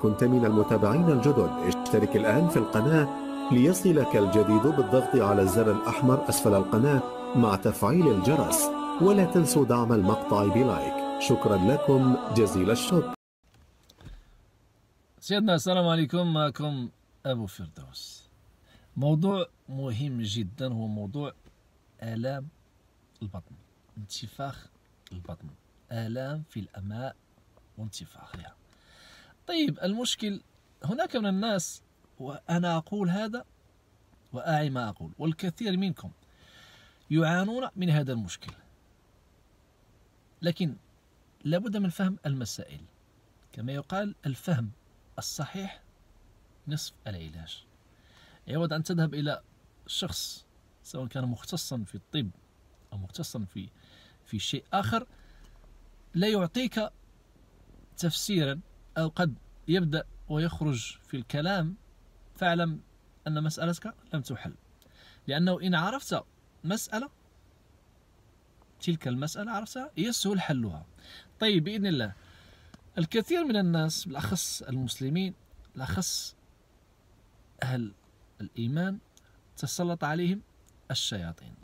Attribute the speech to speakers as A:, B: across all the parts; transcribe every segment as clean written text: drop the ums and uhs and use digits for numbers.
A: كنت من المتابعين الجدد اشترك الآن في القناة ليصلك الجديد بالضغط على الزر الأحمر أسفل القناة مع تفعيل الجرس، ولا تنسوا دعم المقطع بلايك. شكرا لكم جزيل الشكر.
B: سيدنا السلام عليكم، معكم أبو فردوس. موضوع مهم جدا هو موضوع آلام البطن، انتفاخ البطن، آلام في الأمعاء وانتفاخها. طيب المشكل، هناك من الناس، وأنا أقول هذا وأعي ما أقول، والكثير منكم يعانون من هذا المشكل، لكن لابد من فهم المسائل. كما يقال الفهم الصحيح نصف العلاج. يعود أن تذهب إلى شخص سواء كان مختصا في الطب أو مختصا في شيء آخر لا يعطيك تفسيرا، أو قد يبدأ ويخرج في الكلام، فاعلم أن مسألتك لم تحل، لأنه إن عرفت مسألة، تلك المسألة عرفتها يسهل حلها. طيب بإذن الله الكثير من الناس، بالأخص المسلمين، بالأخص أهل الإيمان، تسلط عليهم الشياطين.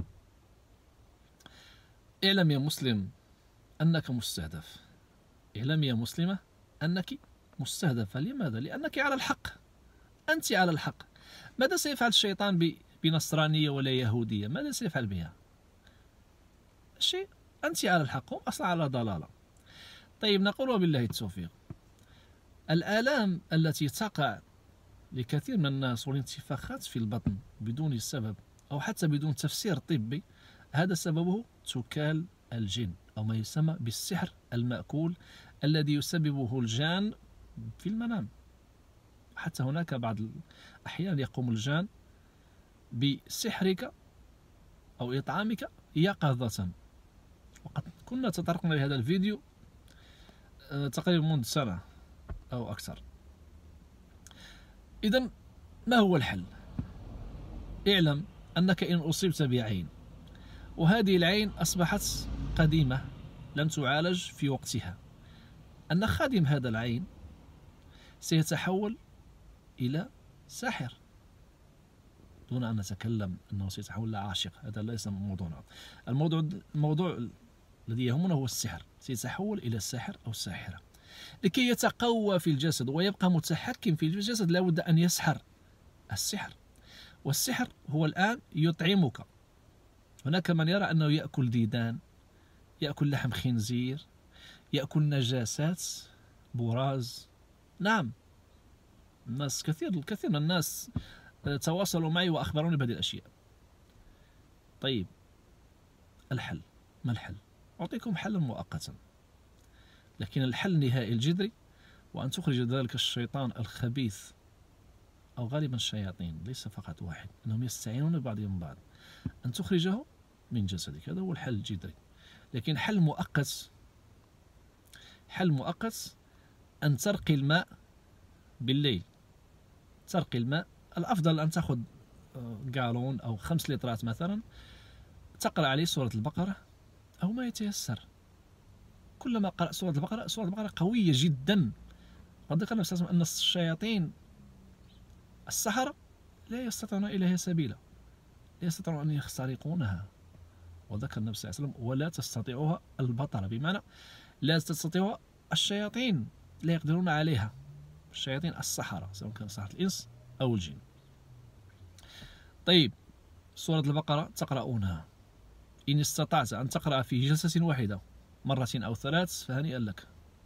B: اعلم يا مسلم أنك مستهدف، اعلم يا مسلمة أنك مستهدفة. لماذا؟ لأنك على الحق، أنت على الحق. ماذا سيفعل الشيطان بنصرانية ولا يهودية؟ ماذا سيفعل بها؟ شيء. أنت على الحق، هم أصلا على ضلالة. طيب نقول وبالله التوفيق. الآلام التي تقع لكثير من الناس والانتفاخات في البطن بدون سبب أو حتى بدون تفسير طبي، هذا سببه تكال الجن أو ما يسمى بالسحر المأكول الذي يسببه الجان في المنام. حتى هناك بعض الأحيان يقوم الجان بسحرك أو إطعامك يقظة، وقد كنا تطرقنا لهذا الفيديو تقريبا منذ سنة أو أكثر. إذن ما هو الحل؟ اعلم أنك إن أصبت بعين، وهذه العين أصبحت قديمة لم تعالج في وقتها، أن خادم هذا العين سيتحول إلى ساحر، دون أن نتكلم أنه سيتحول إلى عاشق، هذا ليس موضوعنا. الموضوع الذي يهمنا هو السحر. سيتحول إلى ساحر أو ساحرة. لكي يتقوى في الجسد ويبقى متحكم في الجسد لابد أن يسحر السحر، والسحر هو الآن يطعمك. هناك من يرى أنه يأكل ديدان، يأكل لحم خنزير، يأكل نجاسات، براز. نعم، الناس الكثير من الناس تواصلوا معي وأخبروني بهذه الأشياء. طيب الحل، ما الحل؟ أعطيكم حلا مؤقتا، لكن الحل النهائي الجذري وأن تخرج ذلك الشيطان الخبيث، أو غالبا الشياطين ليس فقط واحد، أنهم يستعينون ببعضهم بعض، أن تخرجه من جسدك. هذا هو الحل الجذري. لكن حل مؤقت أن ترقي الماء بالليل. ترقي الماء، الأفضل أن تأخذ قالون أو 5 لترات مثلا، تقرأ عليه سورة البقرة أو ما يتيسر. كلما قرأ سورة البقرة قوية جدا. قد ذكر النبي صلى الله عليه وسلم أن الشياطين السحرة لا يستطيعون إليها سبيلا، لا يستطيعون أن يخترقونها. وذكر النبي صلى الله عليه وسلم ولا تستطيعها البطلة، بمعنى لا تستطيعها الشياطين، لا يقدرون عليها. الشياطين السحرة سواء كان سحرة الإنس أو الجن. طيب سورة البقرة تقرؤونها، إن استطعت أن تقرأ في جلسة واحدة 2 أو 3 فهنيئا لك،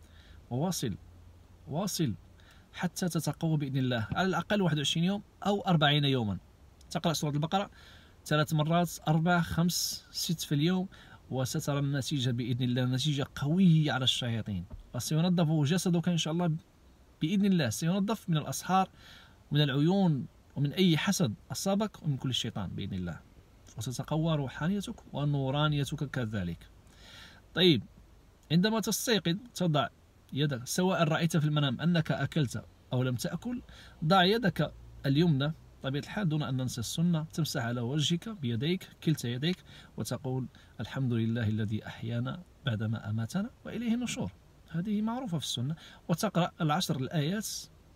B: واصل حتى تتقوى بإذن الله. على الأقل 21 يوم أو 40 يوما تقرأ سورة البقرة 3 مرات، 4 5 6 في اليوم، وسترى النتيجة بإذن الله، نتيجة قوية على الشياطين، وسينظف جسدك إن شاء الله بإذن الله. سينظف من الأسحار ومن العيون ومن أي حسد أصابك ومن كل شيطان بإذن الله، وستتقوى روحانيتك ونورانيتك كذلك. طيب عندما تستيقظ تضع يدك، سواء رأيت في المنام أنك أكلت أو لم تأكل، ضع يدك اليمنى طبيعة الحال دون أن ننسى السنة، تمسح على وجهك بيديك، كلتا يديك، وتقول الحمد لله الذي أحيانا بعدما أماتنا وإليه النشور. هذه معروفة في السنة. وتقرأ 10 الآيات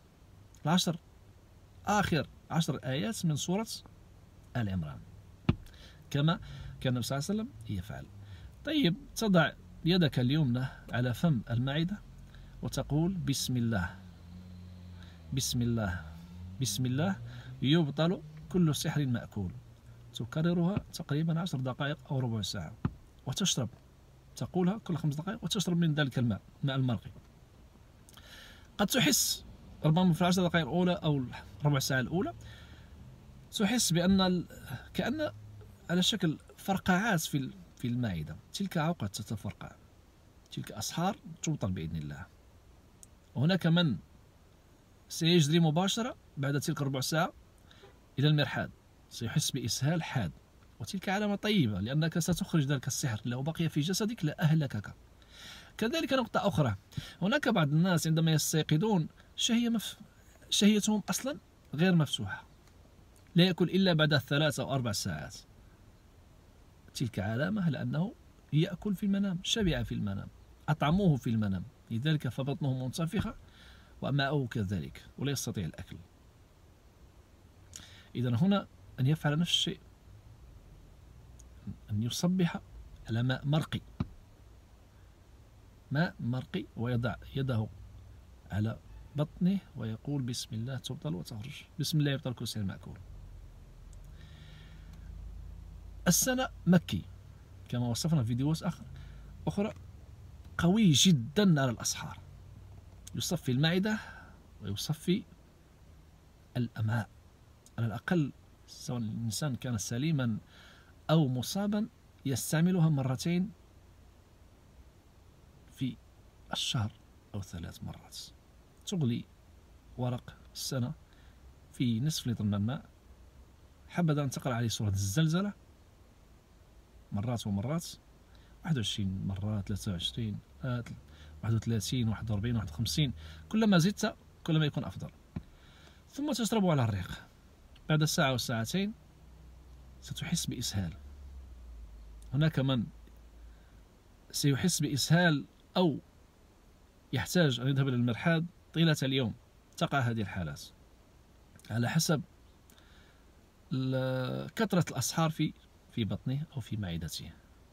B: آخر 10 آيات من سورة آل عمران، كما كان النبي صلى الله عليه وسلم يفعل. طيب، تضع يدك اليمنى على فم المعدة وتقول بسم الله بسم الله بسم الله يبطل كل سحر مأكول. تكررها تقريبا 10 دقائق أو ربع ساعة، وتشرب، تقولها كل 5 دقائق وتشرب من ذلك الماء، ماء المرقي. قد تحس ربما في 10 دقائق الأولى أو ربع ساعة الأولى تحس بأن كأن على شكل فرقعات في المعدة. تلك عقد تتفرقع، تلك أسحار تبطل بإذن الله. وهناك من سيجري مباشرة بعد تلك ربع ساعة إلى المرحاض، سيحس بإسهال حاد، وتلك علامة طيبة لأنك ستخرج ذلك السحر. لو بقي في جسدك لأهلكك. كذلك نقطة أخرى، هناك بعض الناس عندما يستيقظون شهيتهم أصلا غير مفتوحة، لا يأكل إلا بعد 3 أو 4 ساعات. تلك علامة لأنه يأكل في المنام، شبع في المنام، أطعموه في المنام، لذلك فبطنه منتفخة وأمعه كذلك ولا يستطيع الأكل. إذن هنا أن يفعل نفس الشيء، أن يصبح على ماء مرقي ويضع يده على بطنه ويقول بسم الله تبطل وتخرج، بسم الله يبطل كل سحر مأكول. السنة مكي كما وصفنا في فيديوهات أخرى، قوي جدا على الأسحار، يصفي المعدة ويصفي الأمعاء. على الأقل سواء الإنسان كان سليما أو مصابا يستعملها 2 مرات في الشهر أو 3 مرات. تغلي ورق السنة في نصف لتر من الماء، حبذا أن تقرأ عليه سورة الزلزلة مرات ومرات، 21 مرة، 23، 31، 41، 51، كلما زدت كلما يكون أفضل. ثم تشربه على الريق. بعد ساعة أو ساعتين ستحس بإسهال. هناك من سيحس بإسهال أو يحتاج أن يذهب إلى المرحاض طيلة اليوم. تقع هذه الحالات على حسب كثرة الأسحار في بطنه أو في معدته.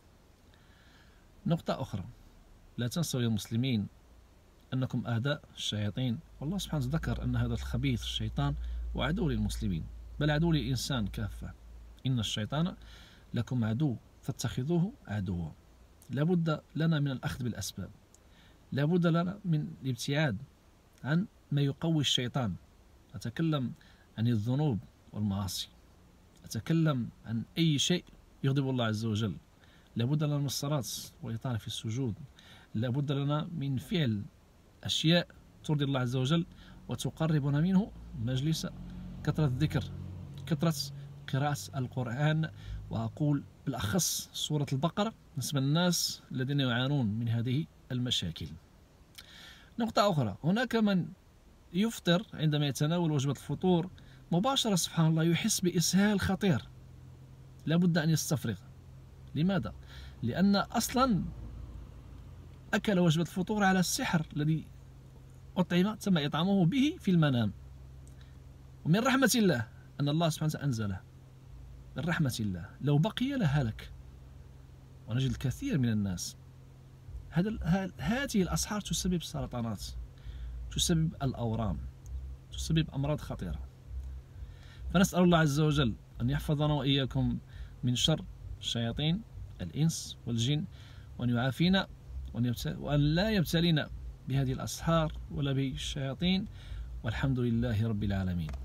B: نقطة أخرى، لا تنسوا يا مسلمين أنكم أعداء الشياطين، والله سبحانه ذكر أن هذا الخبيث الشيطان وعدو للمسلمين، بل عدو للإنسان كافة. إن الشيطان لكم عدو فاتخذوه عدوا. لابد لنا من الأخذ بالأسباب، لابد لنا من الابتعاد عن ما يقوي الشيطان. أتكلم عن الذنوب والمعاصي، أتكلم عن أي شيء يغضب الله عز وجل. لابد لنا من الصلاة والإطالة في السجود، لابد لنا من فعل أشياء ترضي الله عز وجل وتقربنا منه مجلس، كثرة الذكر، كثرة قراءة القرآن، وأقول بالأخص سورة البقرة بالنسبة للناس الذين يعانون من هذه المشاكل. نقطة أخرى، هناك من يفطر عندما يتناول وجبة الفطور مباشرة سبحان الله يحس بإسهال خطير، لابد أن يستفرغ. لماذا؟ لأن أصلا أكل وجبة الفطور على السحر الذي تم إطعامه به في المنام. ومن رحمة الله أن الله سبحانه وتعالى أنزله، من رحمة الله، لو بقي لهلك. ونجد الكثير من الناس هذه الأسحار تسبب سرطانات، تسبب الأورام، تسبب أمراض خطيرة. فنسأل الله عز وجل أن يحفظنا وإياكم من شر الشياطين الإنس والجن، وأن يعافينا وأن لا يبتلينا بهذه الأسحار ولا بالشياطين، والحمد لله رب العالمين.